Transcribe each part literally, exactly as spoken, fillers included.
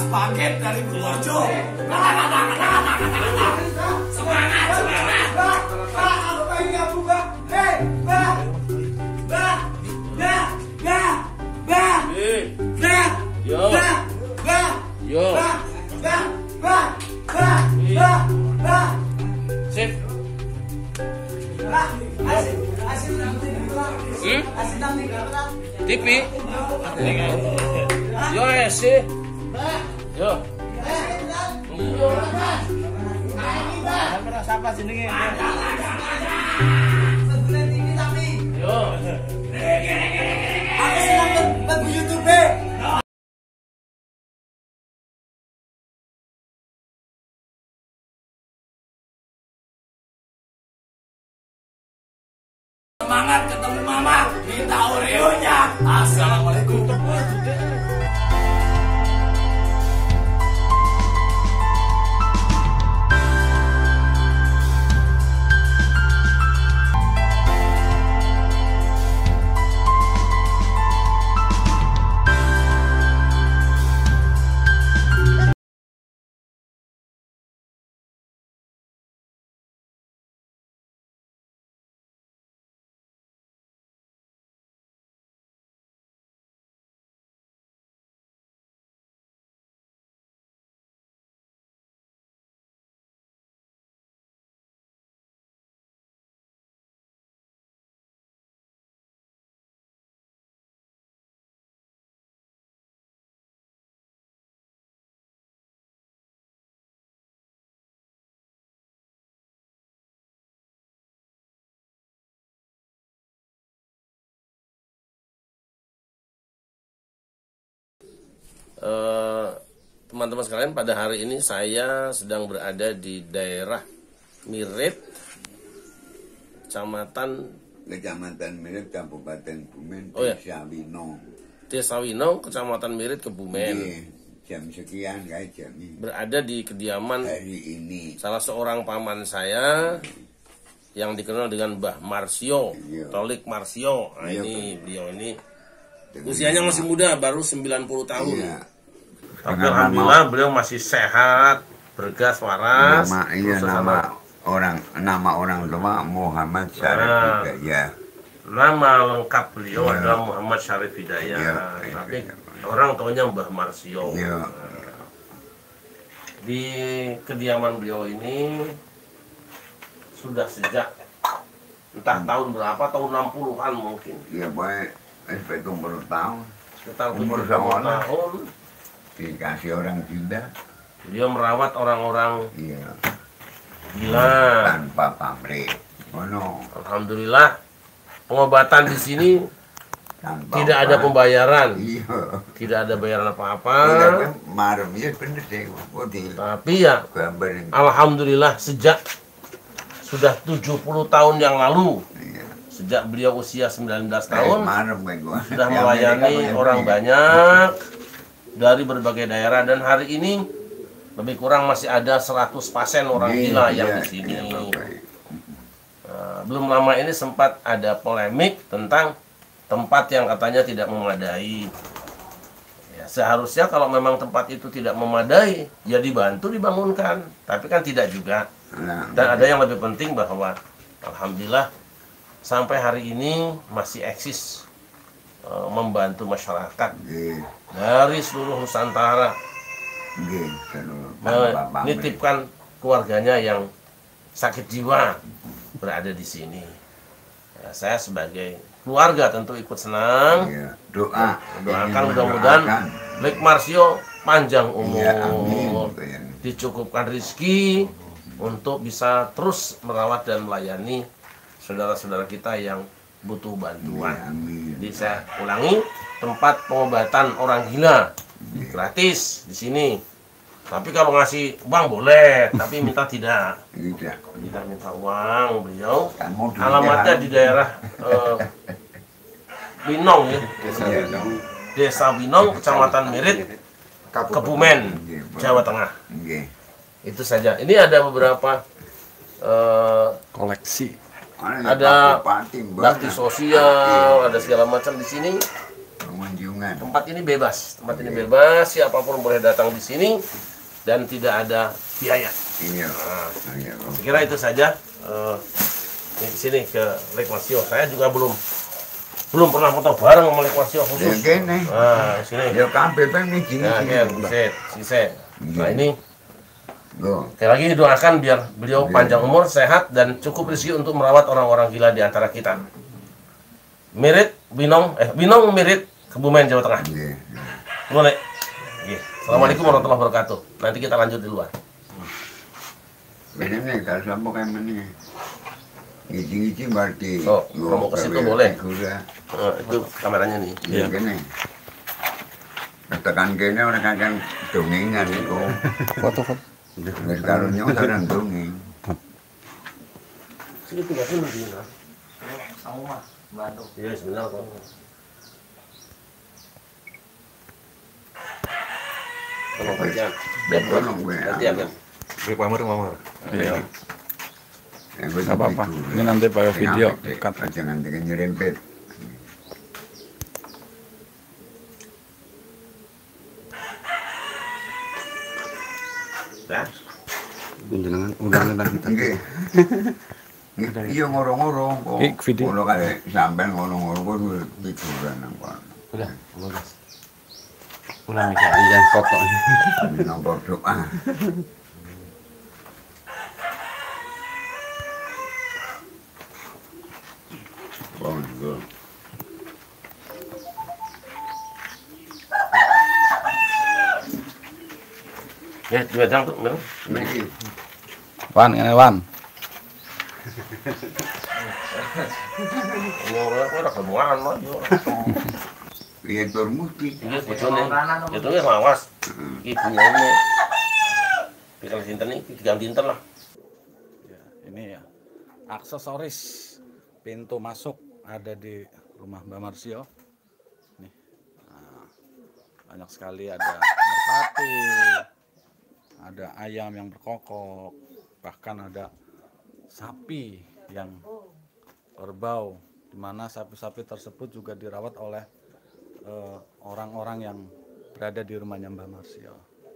paket dari Purworejo. Semangat, semangat. Mbak, Mbak, aku pengen gabung, Mbak. Hei, Mbak. Mbak, Mbak, Mbak, Mbak. Mbak, Yo. Mbak, Mbak. Yo. Mbak, Mbak, Mbak, Mbak, Mbak, Mbak. Sip. Mbak, asik, asik nanti Mbak. Hmm? Asik nanti Mbak. T V. Yo sih. Mbak, Yo. Yo, Mbak. Kamera siapa jenenge? Sebulan ini tapi Yo. aku senang lagu YouTube. Semangat ketemu mama. Minta Oreo-nya. Assalamualaikum. Teman-teman sekalian, pada hari ini saya sedang berada di daerah Mirit, Kecamatan Kecamatan Mirit, Kabupaten Bumen, Oh, ya. Desa Winong. Desa Winong, Kecamatan Mirit, Kebumen. Nggih, jam sekian kayak jam ini. Berada di kediaman Hari ini. salah seorang paman saya yang dikenal dengan Mbah Marsio, Iya. Tolik Marsio. Nah, Iya, ini beliau ini Dengan usianya nama- masih muda, baru sembilan puluh tahun. Iya. Tapi Dengan alhamdulillah beliau masih sehat, bergas, waras. Nama iya Terus nama sama- orang nama orang tua Muhammad Syarif Nah. Hidayah. Nama lengkap beliau Iya. adalah Muhammad Syarif Hidayah. Iya. Tapi orang taunya Mbah Marsio. Iya. Di kediaman beliau ini sudah sejak entah tahun berapa, tahun enam puluhan mungkin. Iya baik, sekitar puluh tahun Sekitar Umur tujuh puluh sama. tahun. dikasih orang gila. Beliau merawat orang-orang Iya. gila. Tanpa pamrih. Oh no. Alhamdulillah pengobatan di sini Tanpa tidak ada apa. pembayaran, Iya. tidak ada bayaran apa-apa. Iya kan, marem ya bener deh. Putih. Tapi ya Gambarin. alhamdulillah sejak sudah tujuh puluh tahun yang lalu, Iya. sejak beliau usia sembilan belas Eh, tahun marem kan gua. sudah Di melayani Amerika orang banyak. banyak dari berbagai daerah, dan hari ini lebih kurang masih ada seratus pasien orang Iya, gila yang iya, di sini. iya, Bapak. Nah, belum lama ini sempat ada polemik tentang tempat yang katanya tidak memadai. Ya, seharusnya kalau memang tempat itu tidak memadai, ya dibantu dibangunkan. Tapi kan tidak juga. Nah, Dan ada yang lebih penting bahwa alhamdulillah sampai hari ini masih eksis eh, membantu masyarakat Nggih, dari seluruh Nusantara, nggih, seluruh tanpa pamrih. menitipkan keluarganya yang sakit jiwa berada di sini. Ya, saya sebagai keluarga tentu ikut senang. Iya, doa. Doakan Ingin mudah-mudahan mendoakan. Lek Marsio panjang Iya, amin. umur, dicukupkan rezeki untuk bisa terus merawat dan melayani saudara-saudara kita yang butuh bantuan. Iya, amin. Jadi saya ulangi, tempat pengobatan orang gila gratis di sini. Tapi kalau ngasih uang boleh, tapi minta tidak. Tidak. Tidak minta uang beliau. Kan mau duitnya Alamatnya kan. di daerah eh, Winong ya, Iya, dong. Desa Winong, Kecamatan Mirit, Kebumen, Nggih, Pak. Jawa Tengah. Nggih. Itu saja. Ini ada beberapa eh, Koleksi. Ada ada Bupati, Mbak. bakti sosial, ada segala macam di sini. pengunjungan. Tempat ini bebas, tempat ini bebas, siapapun boleh datang di sini dan tidak ada biaya. Iya. Nah, Iya. saya kira itu saja. Uh, di sini ke Lake Masio. Saya juga belum belum pernah foto bareng sama Lake Masio Ya khusus. kene. Nah, sini. Ya kabeh kan iki. Nah, kan, set, si set. Nah, ini Go. sekali lagi doakan biar beliau panjang umur, sehat dan cukup rezeki untuk merawat orang-orang gila di antara kita. Mirit Binong, eh Binong Mirit, Kebumen, Jawa Tengah. Iya. Dulu, Nek. Iya. Assalamualaikum warahmatullahi wabarakatuh. Nanti kita lanjut di luar. Begini kalau sampo kayak mana? Ngiji-ngiji berarti. Oh, kamu ke situ boleh. Kuda. Oh, itu kameranya nih. Iya kene. Katakan kene orang kadang dongengan itu. Foto-foto. Wis karunya orang dongeng. Sini tugasnya begini. Kamu mah Bandung. Iya, sebenarnya kok. Tolong kerjaan. Biar Tolong gue. gantian kan. Iya. Yang Nggak apa-apa. Ini nanti pakai video. Cut. Jangan dengan nyerempet. Ya. Jenengan undangan lagi Nggih. Iya ngorong-ngorong kok. Ik, video. Kalau kayak sampean ngorong-ngorong kok pikiran apa. Udah, bagus. Ulang aja, jangan foto. Nomor doa. Bongo. Ya, dua jam tuh, enggak? Niki. Wan, ini Wan. Ini orang udah kebuaran loh. Iya turmuti. Ini bojone. Itu nggak lawas. Ibunya ini. Pikal sinten ini diganti sinten lah. Ya, ini ya aksesoris pintu masuk ada di rumah Mbak Marsio. Nih, nah, banyak sekali ada merpati, ada ayam yang berkokok, bahkan ada sapi yang berbau, di mana sapi-sapi tersebut juga dirawat oleh eh, orang-orang yang berada di rumahnya Mbak Marsio.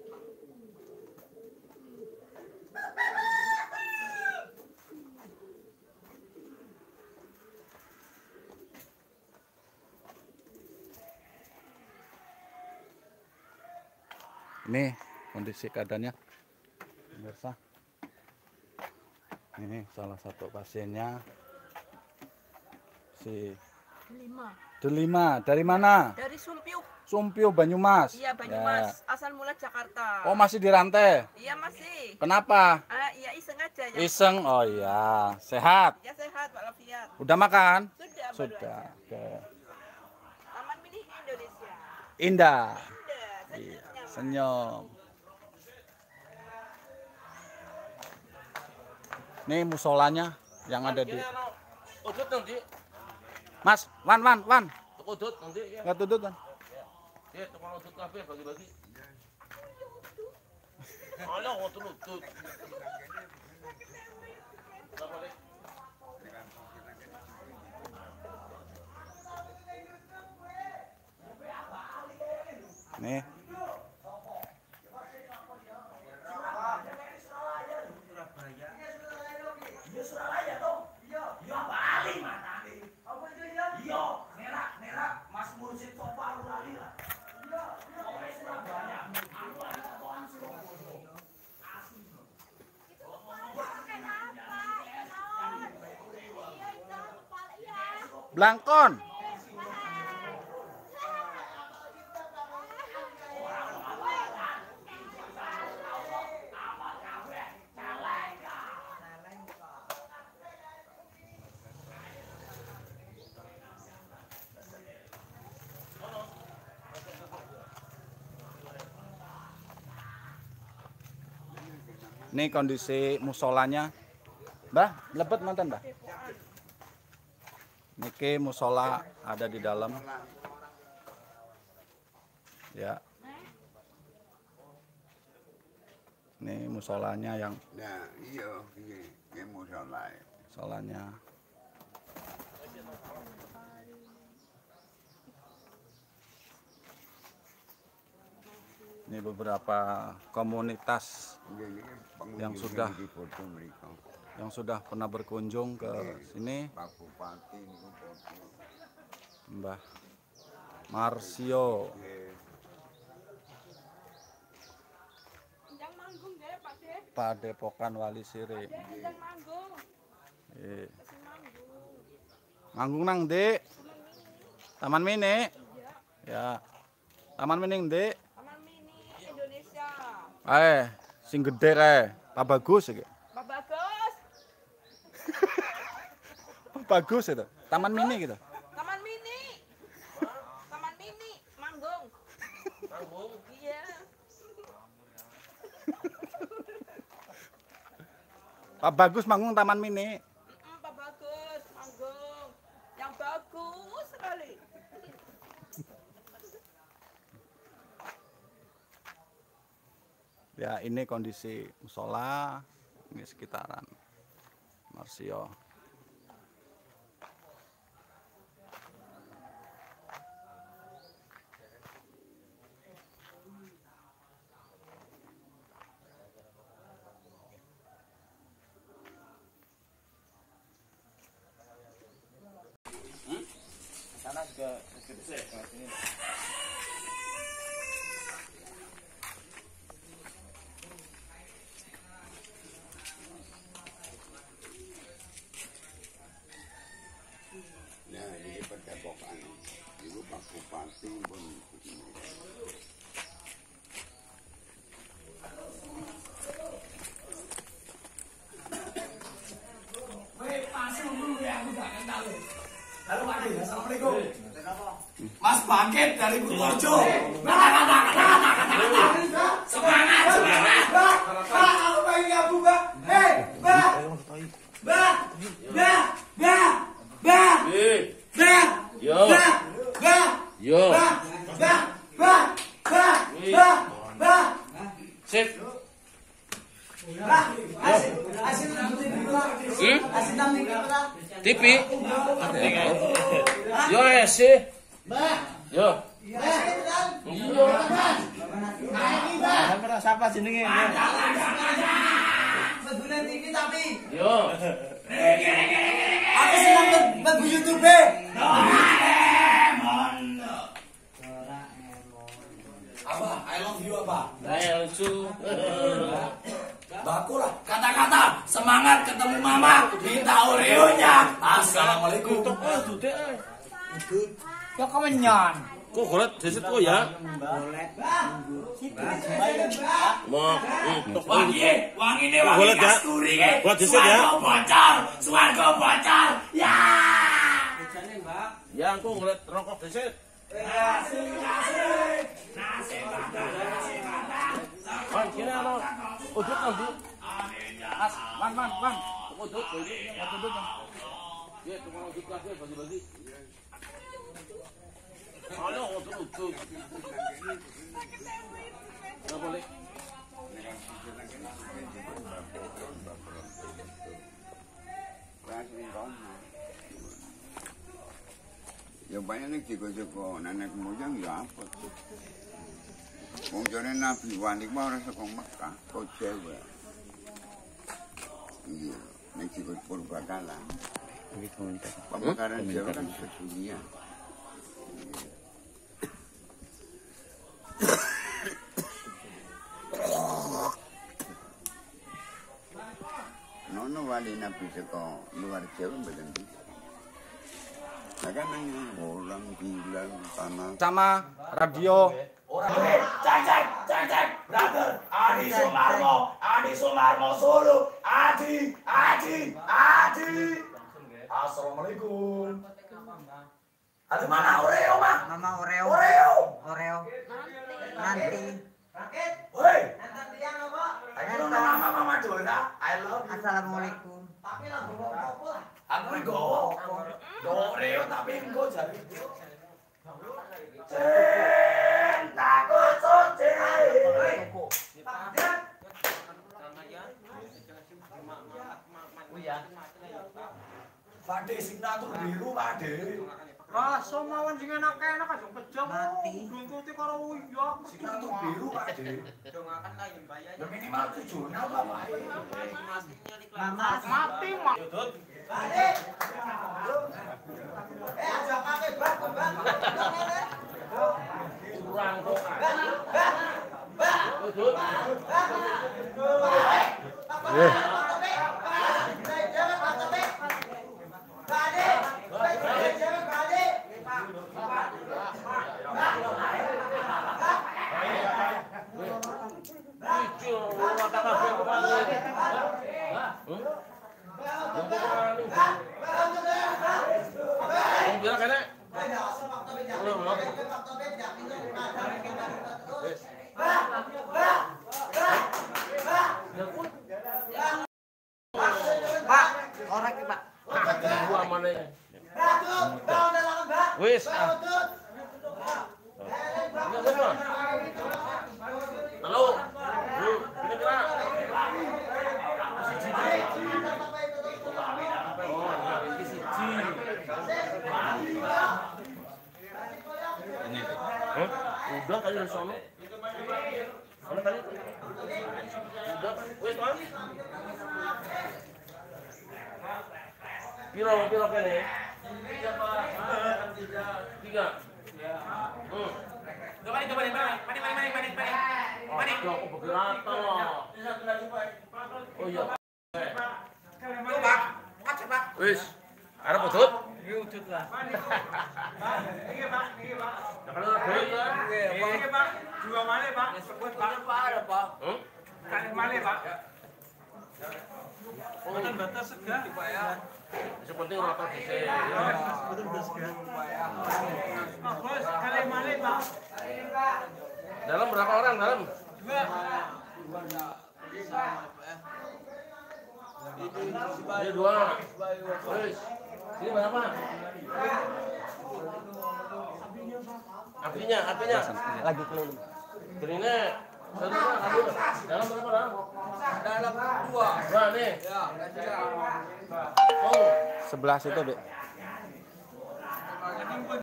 Ini kondisi keadaannya, pemirsa. Ini salah satu pasiennya, si Lima. Delima. Dari mana? Dari Sumpiu. Sumpiu, Banyumas. Iya, Banyumas. Asal mula Jakarta. Ya. Oh, masih di rantai. Iya, masih. Kenapa? Ah, iya iseng aja ya. Iseng. Oh iya, sehat. Ya sehat, walafiat. Udah makan? Sudah, baru Sudah. aja. Oke. Taman Mini Indonesia. Indah. Indah, Iya, senyumnya, Mas. senyum. Nih musolanya yang ada di Udut nanti. Mas, Wan, Wan, Wan. Udut nanti ya. Nggak tutut, Wan. Ya, tukang udut kafe bagi-bagi. Alah, waktu udut. Nih. Blangkon. Ini kondisi musolanya. Mbah, lebet mantan, Mbah. Niki musola ada di dalam. Ya. Ini musolanya yang Nah, iya, iya, ini musola. musolanya. Ini beberapa komunitas yang sudah yang sudah pernah berkunjung ke sini. Mbah Marsio. Padepokan Wali Sirih. Eh. Manggung nang Dek. Taman Mini. Ya. Taman Mini Dek. Taman Mini Indonesia. Eh, sing gede kae. Pak Bagus iki. Pak Bagus. Pak Bagus itu. Taman Mini gitu. Taman Mini. Taman Mini manggung. Manggung. Iya. Pak Bagus manggung Taman Mini. Mm, Pak Bagus manggung. Yang bagus sekali. Ya, ini kondisi musola, ini sekitaran Marsio. Sana juga gede sini. Nah, ini padepokan. Ibu Pak Bupati pun Halo Pak De, assalamualaikum. Mas Bangkit dari Purworejo. Kata kata kata kata kata kata. Semangat semangat. Mbak, Mbak, aku pengen nyabu Mbak. Hei, Mbak, Mbak, Mbak, Mbak, Mbak, Mbak, Yo. Mbak, Mbak, Yo. Mbak, Mbak, Mbak, Mbak, Mbak, Mbak. Sip. Mbak, asin, asin nanti kita. Asin nanti kita. T V. Yo sih. Yo. Siapa jenenge? Sebulan T V tapi. Yo. Aku senang lagu YouTube. Apa? I love you apa? Lucu. Baku lah. Kata-kata semangat ketemu mama. Minta Oreo-nya. Assalamualaikum. Kok kemenyan? Kok golet desit kok ya? Mau. Wangi, wangi ini wangi Golet ya? kasturi. Golet desit ya? Suarga bocor, suarga bocor. Ya. Ya, aku golet rokok desit. Nasi, nasi, nasi bakar, nasi bakar. Man, kira ano? Udut nanti. Mas, man, man, man. Udut, udut, udut. Ya, tukang udut lagi, bagi-bagi. Ano, udut, udut. Nggak boleh. ya banyak nih jiko-jiko nenek moyang ya apa tuh. Wong jane Nabi Wanik mah ora saka Mekah, kok Jawa. Iya, nek jiko Purbakala. Iki komentar. Pemekaran Jawa kan sedunia. Nono wali Nabi saka luar Jawa mboten bisa. Nah kan orang bilang tanah Sama radio. Cek cek cek cek brother Adi Sumarmo Adi Sumarmo Solo Adi Adi Adi Assalamualaikum. Ada mana Oreo mah? Mama Oreo. Oreo. Oreo. Nanti. Woi. Ayo nama mama Madonna. I love you. Assalamualaikum. Aku ini gowo. Gowo Oreo tapi engko jari. Cintaku suci. Pade sing natur biru pade. Rasa mawon sing enak-enak aja kejam. Mati. Ngikuti karo iya. Sing kartu biru Pak De. Dong akan lah yang bayar. Ya minimal tujuan apa Pak? Mama Mati mak. Kurang kok. Betul. Eh, Cicil, mata kabeh kemana? Hmm? Wong bilang kene. Belum, belum. Pak, korek Pak. Gua mana? wis. ah. Halo. Hmm, ini kira. Oh, ini siji. Ini. Hah? Udah kali dari sono. Mana tadi? Udah, wes Bang. Piro piro kene? Tiga, Pak. Tiga. Hmm. Coba coba nih, Pak. Mari mari mari mari mari. Mari. Aku bergerak loh. Oh iya. Tuh, Pak. Macet, Pak. Wis. Arep utut? Iki wujud lah. Iki, Pak. Iki, Pak. Kalau duit ya. Iki, Pak. Dua male, Pak. Sebut Pak. Pak ada, Pak. Hmm? Kali male, Pak. Oh, Batas segah, Pak ya. yang penting rata dhisik. Betul betul segah. Oh, Bos, kali male, Pak. Dalam berapa orang dalam? Dua. Ini dua. Wis. Ini berapa? Apinya, apinya. Lagi keliling. Ini satu aduh. Dalam berapa dalam? Dalam dua. Dua nih. Ya, ada tiga. Oh. Sebelah situ, Dek.